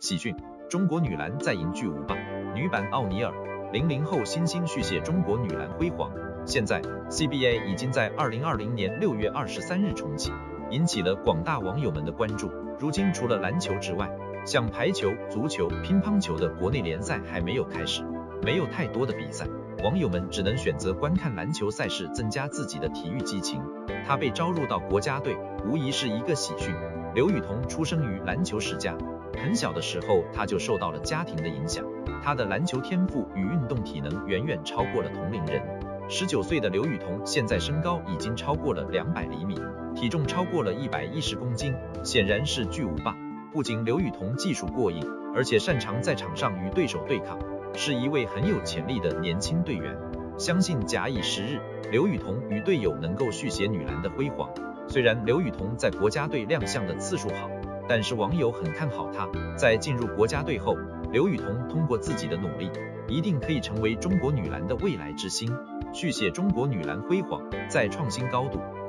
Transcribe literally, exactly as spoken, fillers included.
喜讯：中国女篮再迎巨无霸，女版奥尼尔，零零后新星续写中国女篮辉煌。现在 C B A 已经在二零二零年六月二十三日重启，引起了广大网友们的关注。如今除了篮球之外，像排球、足球、乒乓球的国内联赛还没有开始，没有太多的比赛，网友们只能选择观看篮球赛事，增加自己的体育激情。她被招入到国家队，无疑是一个喜讯。刘雨桐出生于篮球世家，很小的时候她就受到了家庭的影响，她的篮球天赋与运动体能远远超过了同龄人。十九岁的刘雨桐现在身高已经超过了两百厘米，体重超过了一百一十公斤，显然是巨无霸。不仅刘雨桐技术过硬，而且擅长在场上与对手对抗，是一位很有潜力的年轻队员。相信假以时日，刘雨桐与队友能够续写女篮的辉煌。虽然刘雨桐在国家队亮相的次数好，但是网友很看好她。在进入国家队后，刘雨桐通过自己的努力，一定可以成为中国女篮的未来之星，续写中国女篮辉煌，再创新高度。